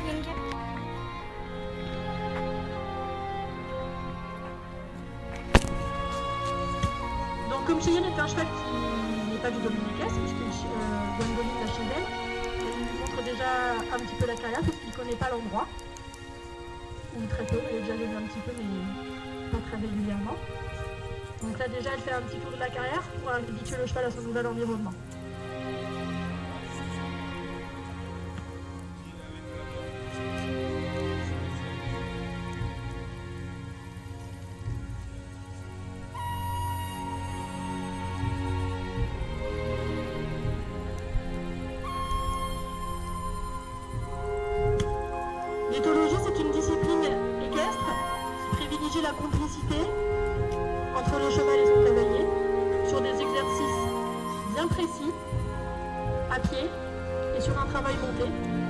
Donc comme Cheyenne est un cheval qui n'est pas du domaine équestre, puisque Gwendoline l'a chez elle, elle lui montre déjà un petit peu la carrière, parce qu'il ne connaît pas l'endroit. Ou très peu, elle est déjà venue un petit peu, mais pas très régulièrement. Donc là déjà elle fait un petit tour de la carrière pour habituer le cheval à son nouvel environnement. L'éthologie, c'est une discipline équestre qui privilégie la complicité entre le cheval et son cavalier sur des exercices bien précis, à pied et sur un travail monté.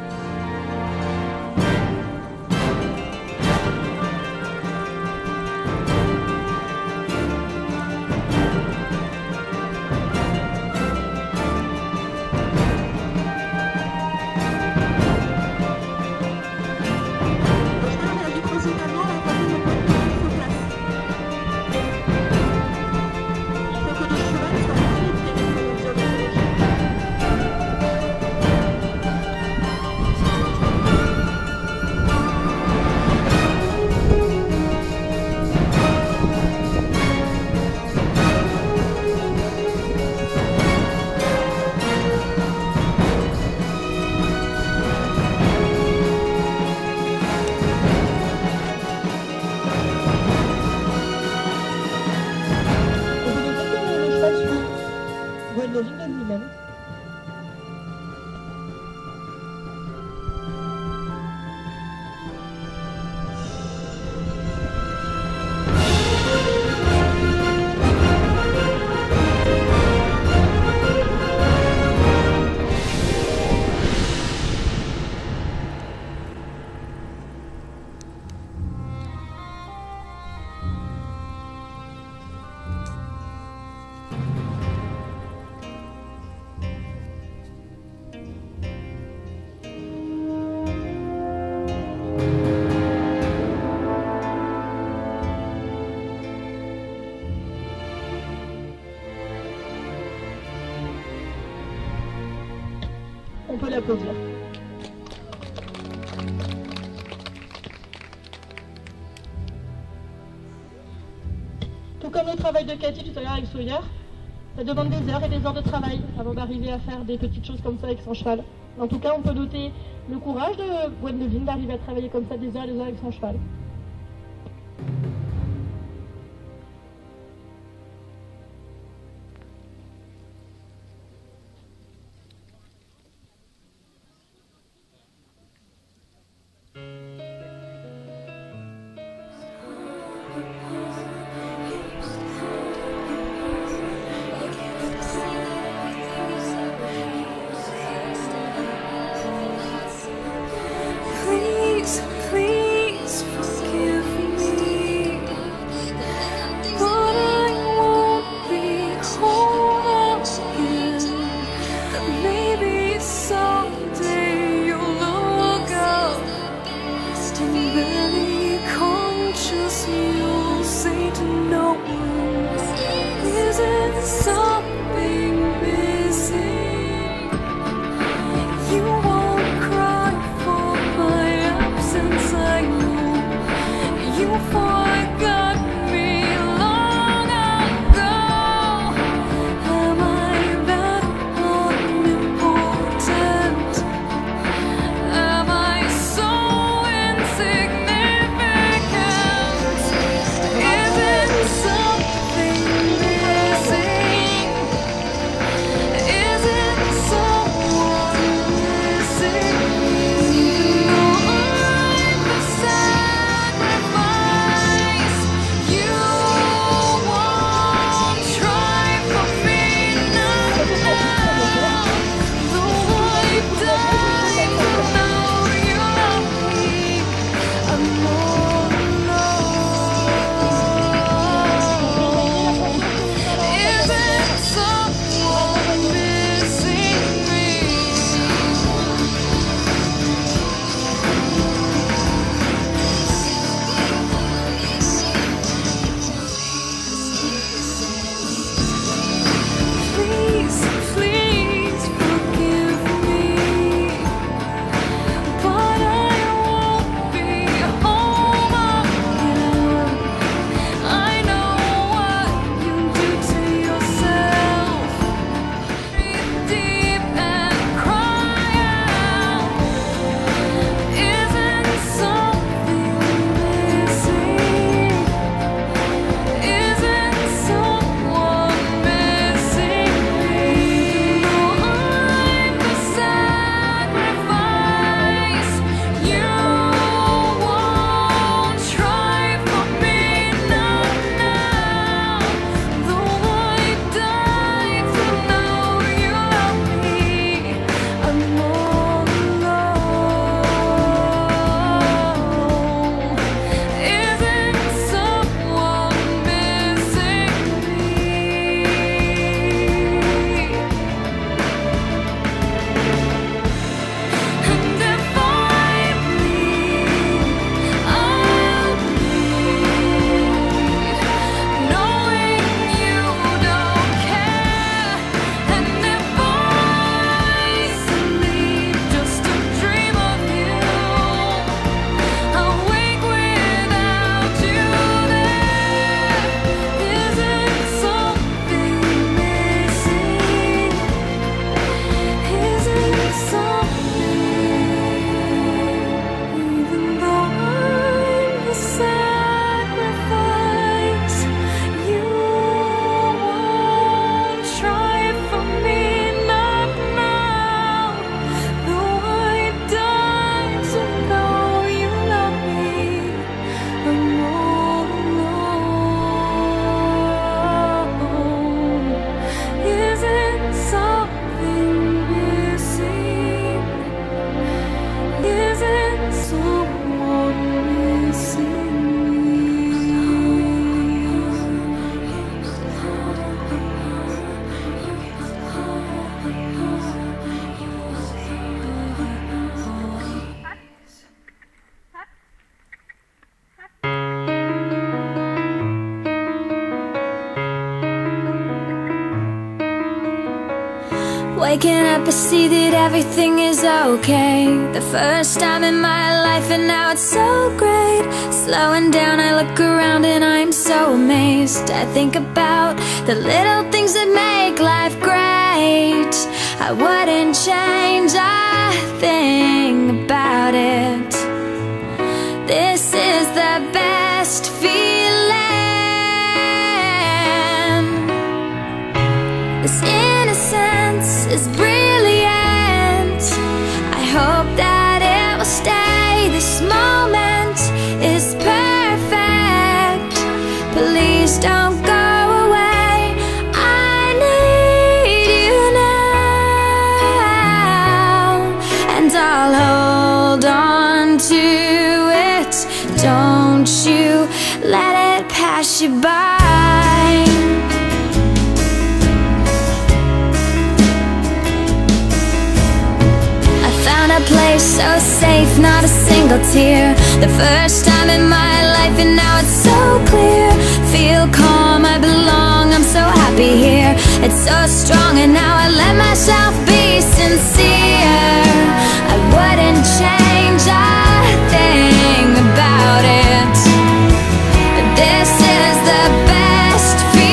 Gwendoline de lui-même. On peut l'applaudir. Tout comme le travail de Cathy tout à l'heure avec Sawyer, ça demande des heures et des heures de travail avant d'arriver à faire des petites choses comme ça avec son cheval. En tout cas, on peut noter le courage de Gwendoline d'arriver à travailler comme ça des heures et des heures avec son cheval. Please forgive me, but I won't be whole again. Maybe someday you'll look up and barely conscious you'll say to no one, isn't something missing? You won't cry for my absence, I know. You forgot me long ago. Am I that unimportant? Am I so insignificant? Isn't something missing? Waking up, I see that everything is okay. The first time in my life, and now it's so great. Slowing down, I look around and I'm so amazed. I think about the little things that make life great. I wouldn't change a thing about it. This is the best feeling. This innocence is brilliant. I hope that it will stay. This moment is perfect. Please don't go away. I need you now, and I'll hold on to it. Don't you let it pass you by. A place so safe, not a single tear. The first time in my life, and now it's so clear. Feel calm, I belong, I'm so happy here. It's so strong, and now I let myself be sincere. I wouldn't change a thing about it. This is the best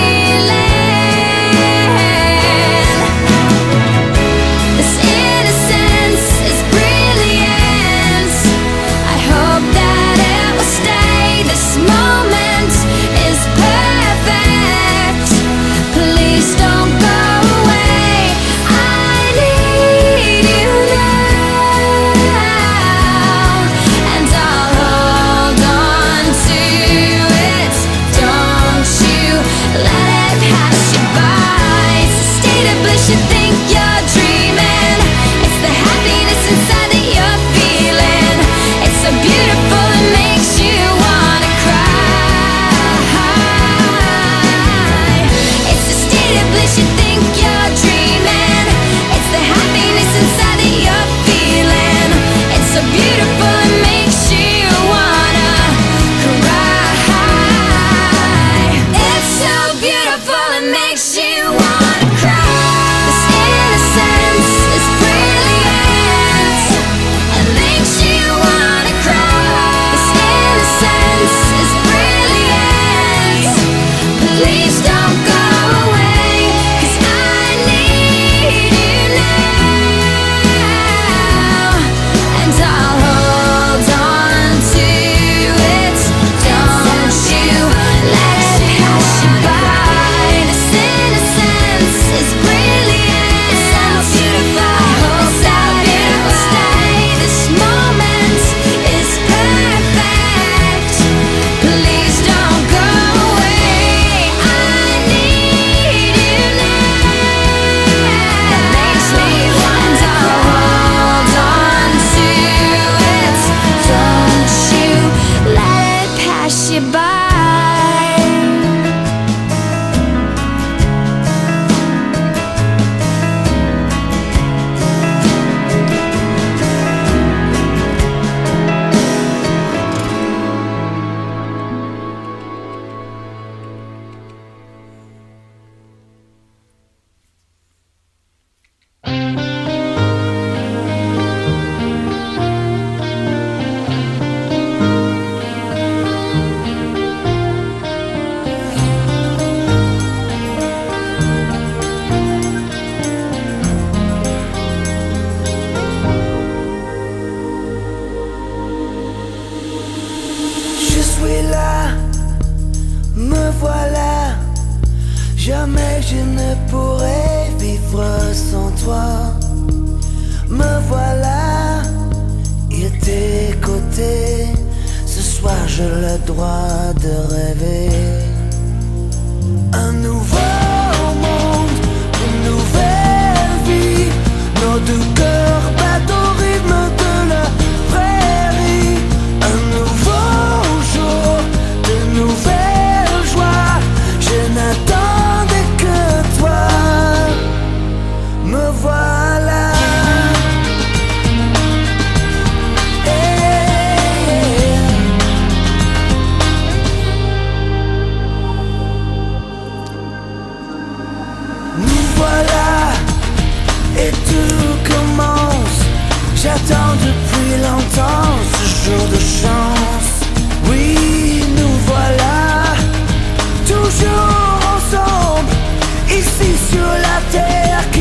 feeling. This innocence is brilliant. I hope that it will stay. This moment is perfect. Please don't go away. I need you now, and I'll hold on to it. Don't you let it pass you by. It's a state of bliss you think you're dreaming. It's the happiness inside that you're feeling. It's so beautiful it makes you wanna cry. It's a state of bliss you think you're dreaming. It's the happiness inside that you're feeling. It's so beautiful it makes you wanna cry. It's so beautiful it makes you wanna cry. This innocence is brilliant. It makes you wanna cry. This innocence is brilliant. Please don't go away, 'cause I need you now, and I'll hold on to it. Don't you let it pass you by. This innocence is brilliant. It's so beautiful. I hope that it will stay. This moment is perfect. Please don't go away. I need you now. That makes me want to hold on to it. Don't you let it pass you by. Je suis là, me voilà. Jamais je ne pourrai vivre sans toi. Me voilà, à tes côtés. Ce soir j'ai le droit de rêver. Un nouveau monde, une nouvelle vie. Nos deux cœurs battent au rythme de la prairie. Un nouveau jour, de nouvelles joies. Je n'attendais que toi. Me voilà. J'attends depuis longtemps ce jour de chance. Oui, nous voilà, toujours ensemble, ici sur la terre.